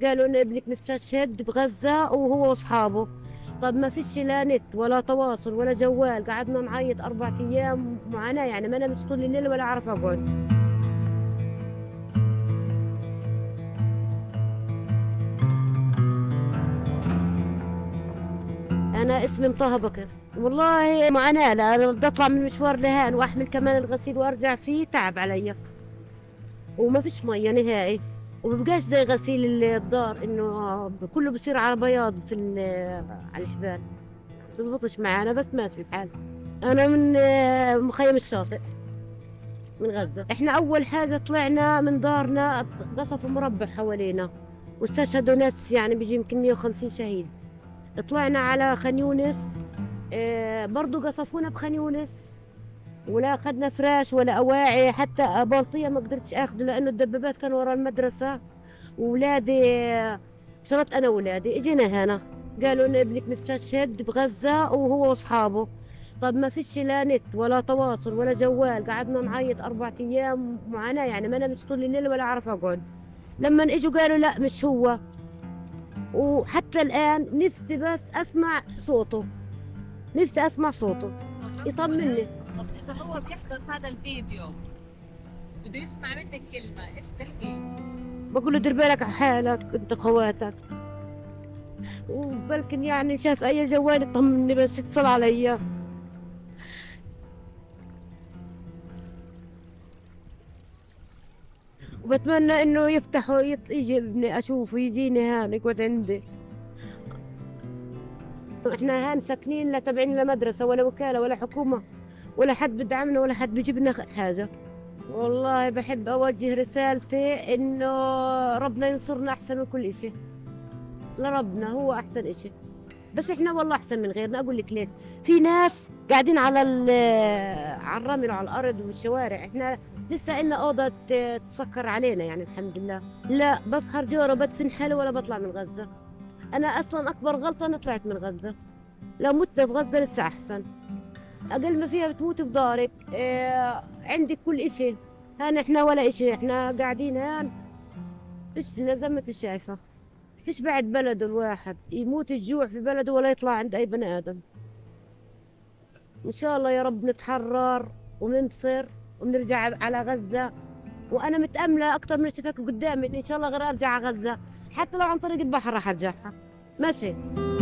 قالوا ان ابنك مستشهد بغزة وهو واصحابه. طب ما فيش لا نت ولا تواصل ولا جوال، قعدنا نعيط 4 ايام معاناة، يعني ما نمت طول الليل ولا اعرف اقعد. انا اسمي طه بكر. والله معاناة، لا انا بدي اطلع من مشوار لهان واحمل كمان الغسيل وارجع فيه، تعب علي. وما فيش مية نهائي، ومبقاش زي غسيل الدار انه كله بصير على بياض في على الحبال. بتزبطش معانا بس ماشي الحال. انا من مخيم الشاطئ، من غزة. احنا اول حاجة طلعنا من دارنا، قصفوا مربع حوالينا واستشهدوا ناس، يعني بيجي يمكن 150 شهيد. طلعنا على خان يونس، برضو قصفونا بخان يونس، ولا اخذنا فراش ولا اواعي، حتى بلطية ما قدرتش اخذه لانه الدبابات كانوا ورا المدرسة. وولادي، شرطت انا وولادي اجينا هنا، قالوا ان ابنك مستشهد بغزة وهو واصحابه. طب ما فيش لا نت ولا تواصل ولا جوال، قعدنا نعيط 4 ايام معاناة، يعني ما نمت طول الليل ولا اعرف اقعد. لما اجوا قالوا لا مش هو. وحتى الان نفسي بس اسمع صوته، نفسي اسمع صوته يطمني. طب إذا هو بيحضر هذا الفيديو بده يسمع منك كلمة، إيش تحكي؟ بقول له دير بالك على حالك انت خواتك، وبلكن يعني شاف اي جوال يطمني بس يتصل علي. وبتمنى انه يفتحوا يجي ابني اشوفه، يجيني هان يقعد عندي. احنا هان ساكنين لا تابعين لا مدرسة ولا وكالة ولا حكومة، ولا حد بدعمنا ولا حد بيجيب لنا حاجة. والله بحب اوجه رسالتي انه ربنا ينصرنا احسن من كل اشي، لربنا هو احسن اشي. بس احنا والله احسن من غيرنا، اقول لك ليش. في ناس قاعدين على على الرمل وعلى الارض والشوارع، احنا لسه إلنا اوضه تسكر علينا يعني الحمد لله. لا بفخر جوره بدفن حالي ولا بطلع من غزه. انا اصلا اكبر غلطه انا طلعت من غزه، لو مت في غزه لسه احسن. اقل ما فيها بتموت في دارك، عندك كل اشي. هان احنا ولا اشي، احنا قاعدين هان فيش زي ما انت شايفه. فيش بعد بلده الواحد يموت الجوع في بلده ولا يطلع عند اي بني ادم. ان شاء الله يا رب نتحرر وننتصر ونرجع على غزة. وانا متأملة اكتر من شفاك قدامي ان شاء الله غير ارجع على غزة، حتى لو عن طريق البحر راح ارجعها. ماشي.